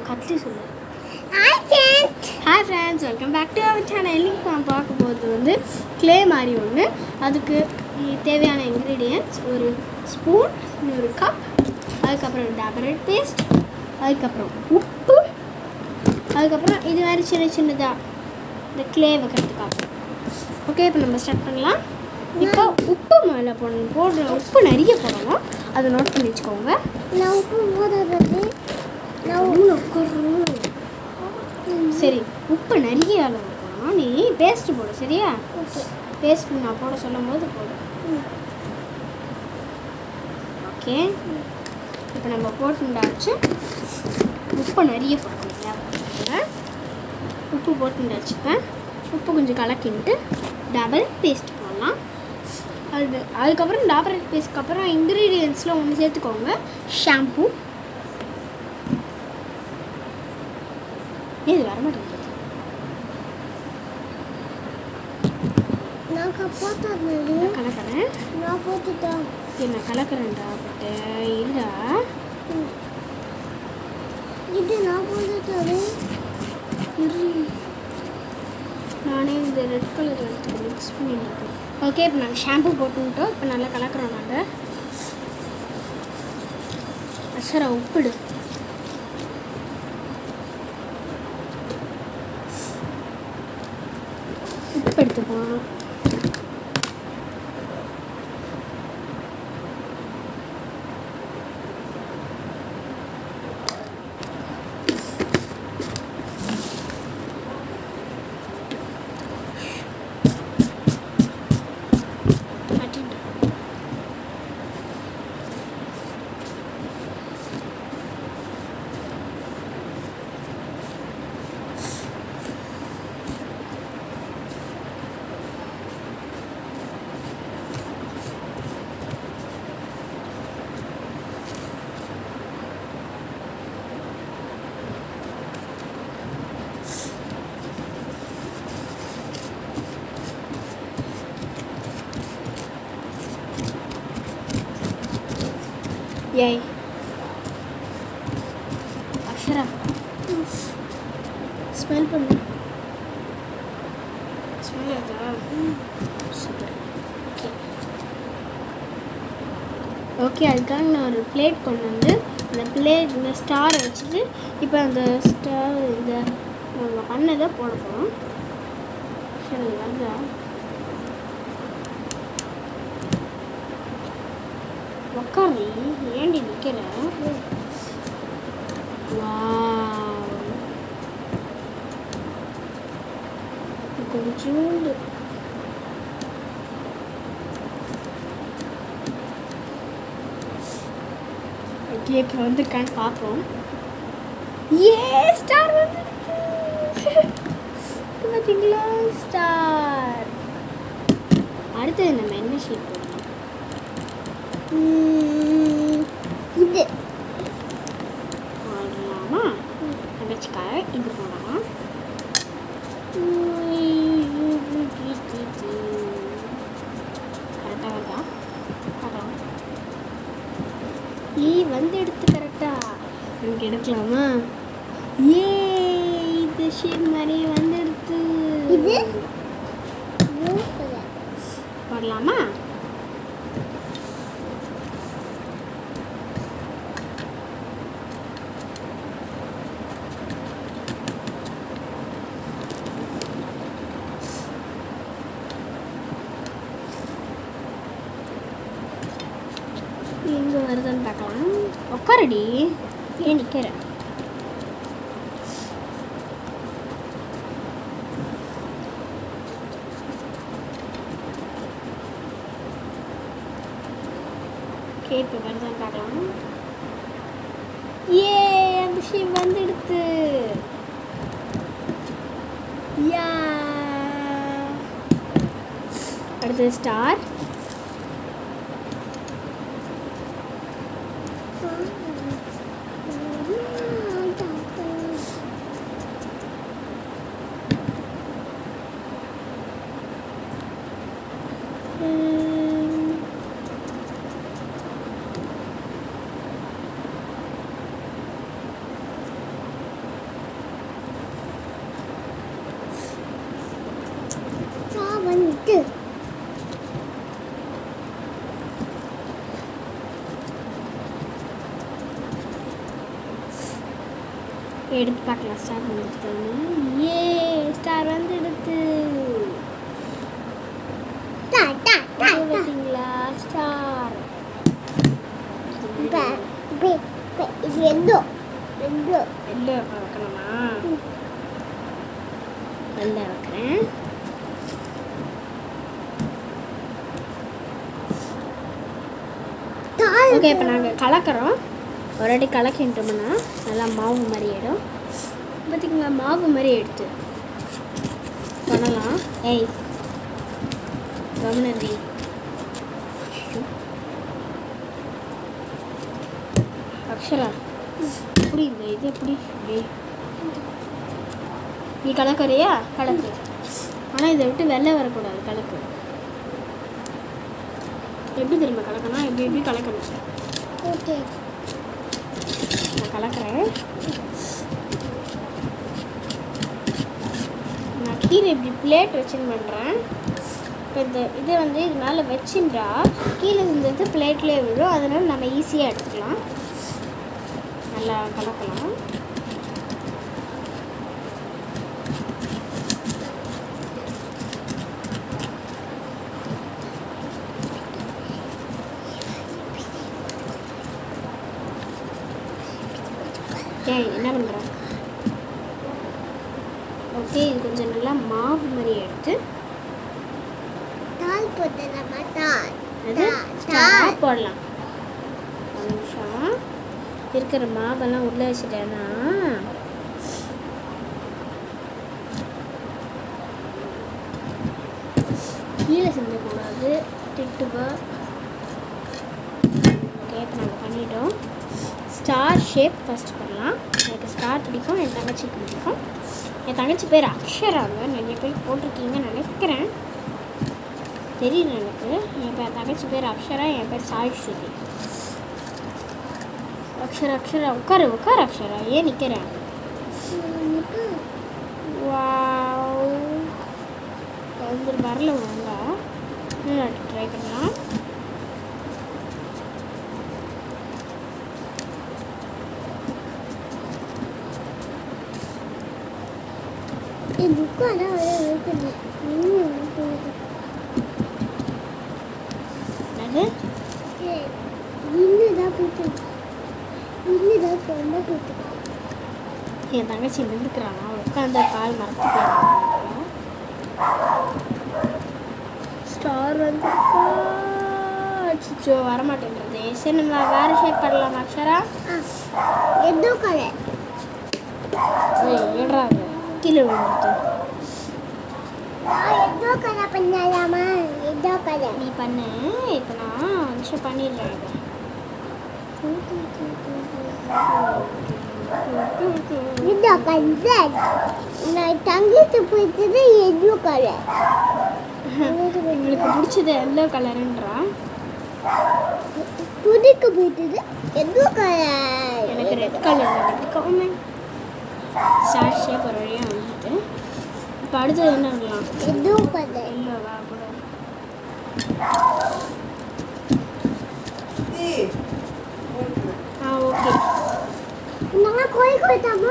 கத்தி சொல்லு. Hi friends. Hi friends, welcome back to our channel. இன்னைக்கு நான் பார்க்க போகிறது வந்து க்ளே மாதிரி ஒன்று. அதுக்கு தேவையான இன்க்ரீடியன்ட்ஸ் ஒரு ஸ்பூன், இன்னொரு கப், அதுக்கப்புறம் டாபர் ரெட் பேஸ்ட், அதுக்கப்புறம் உப்பு, அதுக்கப்புறம் இது மாதிரி சின்ன சின்னதாக இந்த க்ளே வைக்கிறதுக்காக. ஓகே, இப்போ நம்ம ஸ்டார்ட் பண்ணலாம். இப்போ உப்பு மேலே போடுற உப்பு நிறைய போடணும், அதை நோட் பண்ணி வச்சுக்கோங்க. நான் உப்பு போடுறது சரி, உப்பு நிறைய அளவு போடணும். நீ பேஸ்ட் போடு, சரியா? பேஸ்ட் நான் போட சொல்லும் போது போடு. ஓகே, இப்போ நம்ம போட்டுண்டாச்சு. உப்பு நிறைய போட்டுக்கோங்க. உப்பு போட்டுண்டாச்சுப்பேன். உப்பு கொஞ்சம் கலக்கிட்டு டபுள் பேஸ்ட் போடலாம். அதுக்கப்புறம் டாபர் பேஸ்ட்க்கு அப்புறம் இன்க்ரீடியன்ட்ஸில் ஒன்று சேர்த்துக்கோங்க. ஷாம்பு. இது வர மாட்டேங்குது. நான் போட்டுறேன். கலக்கிறேன். நான் போட்டுட்டேன். என்ன கலக்கிறேன்டா பட்டு இல்லா. இது நான் போட்டுட்டேன். நானே இந்த ரெட் கலர் எடுத்து மிக்ஸ் பண்ணிட்டு. ஓகே, இப்போ நாங்கள் ஷாம்பு போட்டுட்டோம். இப்போ நல்லா கலக்கிறோம். நாங்கள் அசரா உப்பிடு. உப்பு எடுத்து போகணும். ஏய் அக்ஷரா, ஸ்மெல் பண்ணு. ஸ்மெல் ஆகுதா? சூப்பர். ஓகே ஓகே, அதுக்காக நான் ஒரு பிளேட் கொண்டு வந்து அந்த பிளேட் இந்த ஸ்டாரை வச்சுட்டு இப்போ அந்த ஸ்டார் இந்த நம்ம பண்ணதை போட போகிறோம். சரி, வருதா? உக்காரி, ஏண்டி நிற்கிற? கொஞ்சோண்டு ஓகே, இப்போ வந்துருக்கான்னு பார்ப்போம். ஏ ஸ்டார் வந்து பார்த்தீங்களா? ஸ்டார். அடுத்தது நம்ம என்ன ஷீட் போடணும்? இது போடலாமா? தங்கச்சிக்காக இது போடலாம். கரெக்டாக வருதா? பார்க்கலாம். வந்து எடுத்து கரெக்டாக எனக்கு எடுக்கலாமா? ஏ இது ஷீட் மாதிரி வந்து எடுத்து இது போடலாமா? எங்கே வருதுன்னு பார்க்கலாம். உட்காரடி, ஏன் நிற்கிற? ஓகே, இப்போ வருதுன்னு பார்க்கலாம். ஏ அந்த ஷீப் வந்து எடுத்து. யா, அடுத்தது ஸ்டார். எடுத்து பார்க்கலாம் ஸ்டார் வந்துடுத்தான்னு. ஏ ஸ்டார் வந்துடுத்து. பார்த்தீங்களா ஸ்டார்? இது எல்லோ எல்லோ எல்லோ வைக்கணுமா? எல்லோ வைக்கிறேன். ஓகே, இப்போ நாங்கள் கலக்கிறோம். ஒரு அடி கலக்கிட்டோம்னா நல்லா மாவு மாதிரி ஆகிடும். பார்த்திங்களா, மாவு மாதிரி எடுத்து பண்ணலாம். ஏய் கவனி அக்ஷரா, எப்படி இந்த இது எப்படி நீ கலக்கறியா? கலக்கு. ஆனால் இதை விட்டு வெள்ளை வரக்கூடாது. கலக்கு. எப்படி தெரியுமா கலக்கணும்? எப்படி கலக்கணும்? ஓகே, நான் கலக்கிறேன். நான் கீழே இப்படி பிளேட் வச்சுன்னு பண்ணுறேன். இப்போ இதை இது மேலே வச்சுட்டா கீழே இருந்தது பிளேட்லேயே விழும். அதனால் நம்ம ஈஸியாக எடுத்துக்கலாம். நல்லா கலக்கலாம். ஏய், என்ன பண்ணுற? ஓகே, இது கொஞ்சம் நல்லா மாவு மாதிரி எடுத்து தால் போடலாமா? தால் அது ஸ்டார் போடலாம். ஒரு நிமிஷம். இருக்கிற மாவெல்லாம் உள்ளே வச்சுட்டேன்னா கீழே செஞ்சக்கூடாது, திட்டுவா. ஓகே, இப்போ நாங்கள் பண்ணிட்டோம். ஸ்டார் ஷேப் ஃபஸ்ட் பண்ணலாம். எனக்கு ஸ்டார் பிடிக்கும், என் தங்கச்சிக்கு பிடிக்கும். என் தங்கச்சி பேர் அக்ஷராங்க. நிறைய பேர் போட்டிருக்கீங்கன்னு நினைக்கிறேன், தெரியல எனக்கு. என் தங்கச்சி பேர் அக்ஷரா, என் பேர் சாய் ஸ்ருதி. அக்ஷரா அக்ஷரா உட்காரு உட்காரு அக்ஷரா, ஏன் நிற்கிறேன்? வந்து வரல ஒழுங்கா. இன்னும் ட்ரை பண்ணலாம். என் தங்கச்சி நின்றுக்கிறானா? உட்காந்து கால் மறந்து போயிருக்காங்க. ஸ்டார் வந்துருக்கா? அச்சோ, வரமாட்டேங்கிறது. சரி, நம்ம வேறு ஷேப் பண்ணலாம். Akshara yellow colour. ஏடுறாங்க கீழே விழுந்துட்டு. எல்லோ கலர் பண்ணலாமா? எல்லோ கலர் நீ பண்ணு. இப்போ நான் அன்ஷா பண்ணிடுறேன். Yellow colour. நான் தங்கச்சி பிடிச்சது எல்லோ கலர். உங்களுக்கு பிடிச்சது எல்லோ கலருன்றா? துடிக்கு பிடிச்சது எல்லோ கலர். எனக்கு ரெட் கலர் பிடிக்கும். ஸ்டார் ஷேப் ஒரு வழியாக வந்துட்டு. இப்போ அடுத்தது என்ன பண்ணலாம்? Yellow colour. எல்லோவா கூட ஓகே. நான் கோயில் போயிட்டாமா?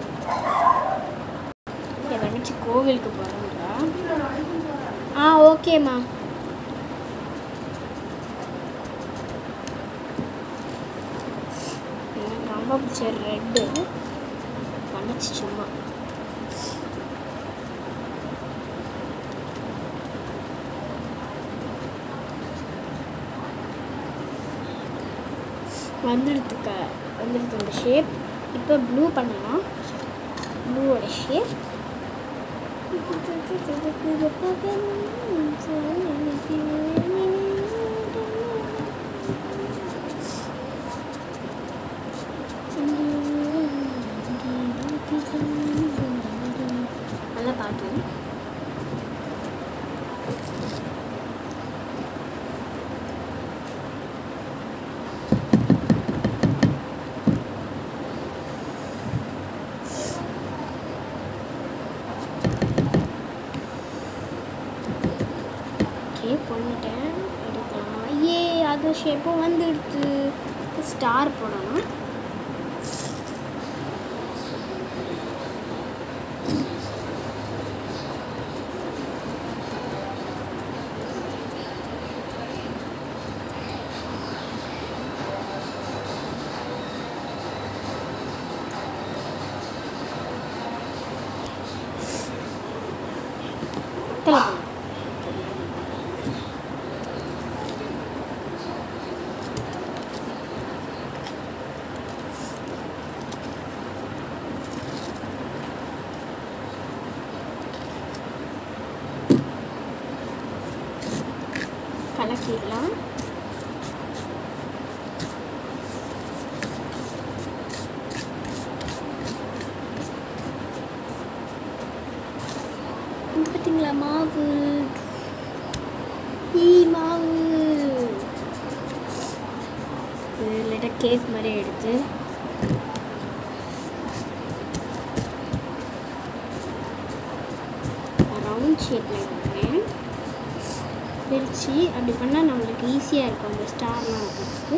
என் தங்கச்சி கோவிலுக்கு போகிறேன்றா. ஓகேம்மா. எனக்கு ரொம்ப பிடிச்ச ரெட்டு தங்கச்சி சும்மா. வந்துடுத்துக்க வந்துடுத்து அந்த ஷேப். இப்போ ப்ளூ பண்ணலாம். ப்ளூவோட ஷேப் நல்லா பாட்டு. பண்ணிட்டேன், எடுக்கலாம். அது ஷேப்பும் வந்துடுச்சு. ஸ்டார் போடணும். வெத்தலை போடு. கலக்கிடலாம். பார்த்தீங்களா மாவு மாவு லைட்டாக கேக் மாதிரி எடுத்து ரவுண்ட் ஷேப்பில் வைக்கிறேன். பிரித்து அப்படி பண்ணால் நம்மளுக்கு ஈஸியாக இருக்கும் அந்த ஸ்டார்லாம் வைக்கிறதுக்கு.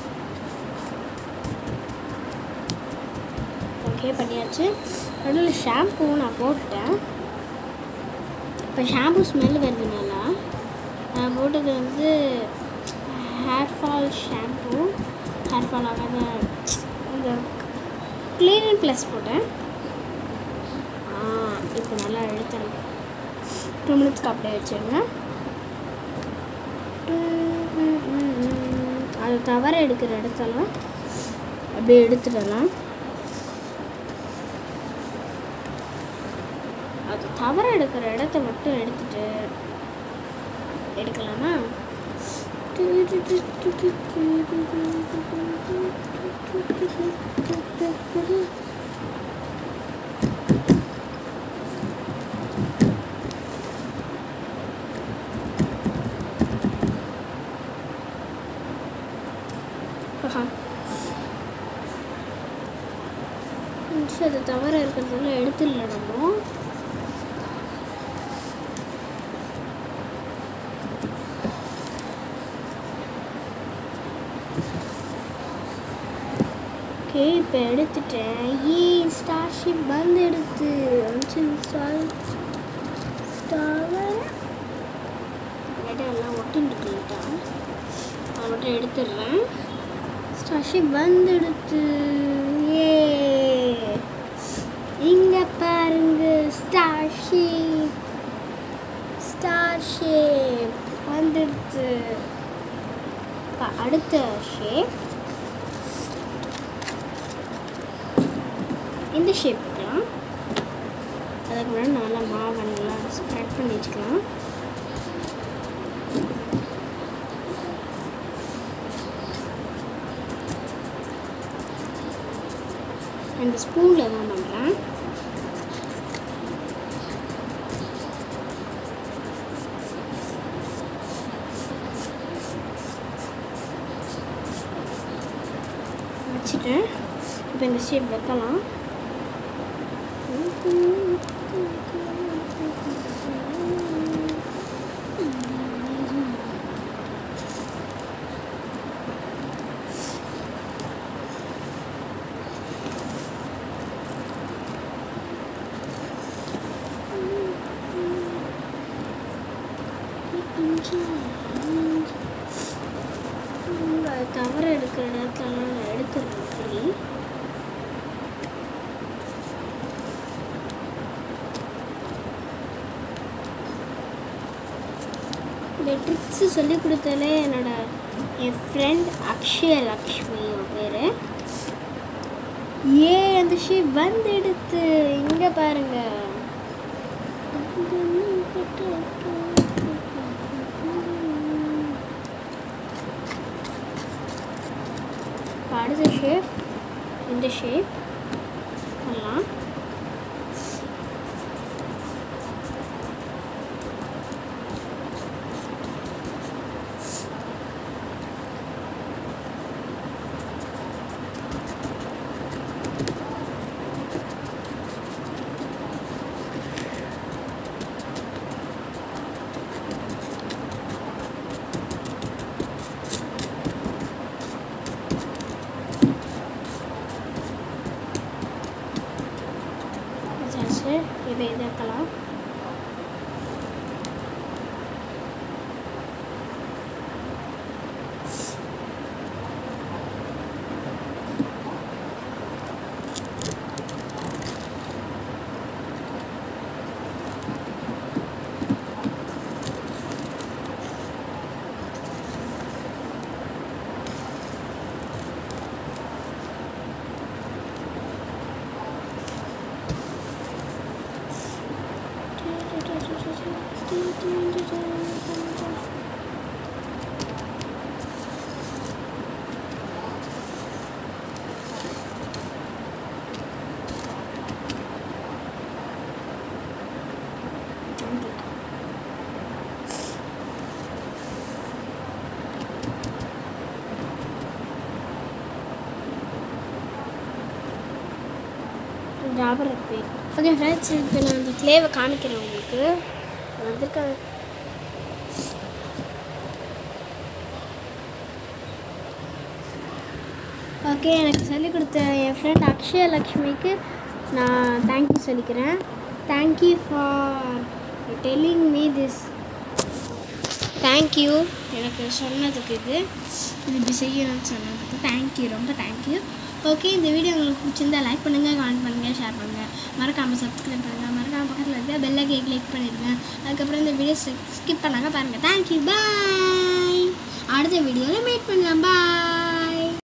ஓகே பண்ணியாச்சு. நடுவில் ஷாம்பூ நான் போட்டேன். இப்போ ஷாம்பூ ஸ்மெல் வருது நல்லா. நான் போட்டது வந்து hair fall shampoo. Hair fall ஆகாத இந்த க்ளீன் ப்ளஸ் போட்டேன். இப்போ நல்லா இழுத்துறேன். 2 மினிட்ஸ்க்கு அப்படியே வச்சுருங்க. அது தவற எடுக்கிற இடத்தெல்லாம் அப்படியே எடுத்துடலாம். அது தவற எடுக்கிற இடத்த மட்டும் எடுத்துட்டு எடுக்கலாமா? அது தவற இருக்கிறதுல எடுத்துடலாம் நம்ம. ஓகே இப்போ எடுத்துட்டேன். ஸ்டார்ஷிப் வந்து எடுத்து எல்லாம் ஒட்டின்ட்டுக்கிட்டா அதை மட்டும் எடுத்துடுறேன். ஸ்டார்ஷிப் வந்து எடுத்து இங்கே பாருங்க. ஸ்டார்ஷிப் வந்துடுச்சு. அடுத்த ஷேப் இந்த ஷேப் வைக்கலாம். அதுக்கு முன்னாடி நல்லா மாவை நல்லா ஸ்ப்ரெட் பண்ணி வச்சுக்கலாம். அந்த ஸ்பூனில் தான் பண்ணுறேன். வச்சுட்டேன். இப்போ இந்த ஷேப் வைக்கலாம். தவற எடுக்கிற இடத்துலலாம் நான் எடுத்துருக்கேன். சரி இந்த ட்ரிக்ஸு சொல்லி கொடுத்தாலே என் ஃப்ரெண்ட் அக்ஷயலக்ஷ்மி பேர். அந்த ஷேப் வந்து எடுத்து இங்கே பாருங்க. அடுத்த ஷேப் இந்த ஷேப் பண்ணலாம். இதை இதாக்கலாம். ஓகே ஃப்ரெண்ட்ஸ், இப்போ நான் அந்த கிளேவை காமிக்கிறேன் உங்களுக்கு. வந்திருக்க ஓகே, எனக்கு சொல்லிக் கொடுத்த என் ஃப்ரெண்ட் அக்ஷயலக்ஷ்மிக்கு நான் தேங்க்யூ சொல்லிக்கிறேன். Thank you for telling me this. Thank you எனக்கு சொன்னதுக்கு. இது இப்படி செய்யணும்னு சொன்னதுக்கு தேங்க்யூ, ரொம்ப தேங்க்யூ. ஓகே, இந்த வீடியோ உங்களுக்கு பிடிச்சிருந்தா லைக் பண்ணுங்கள், கமெண்ட் பண்ணுங்கள், ஷேர் பண்ணுங்கள், மறக்காமல் சப்ஸ்கிரைப் பண்ணுங்கள், மறக்காமல் பக்கத்தில் இருக்க பெல் ஐக்கனை கிளிக் பண்ணிடுங்க. அதுக்கப்புறம் இந்த வீடியோ ஸ்கிப் பண்ணாங்க பாருங்கள். Thank you, bye. அடுத்த வீடியோவில் மீட் பண்ணலாம், பாய்.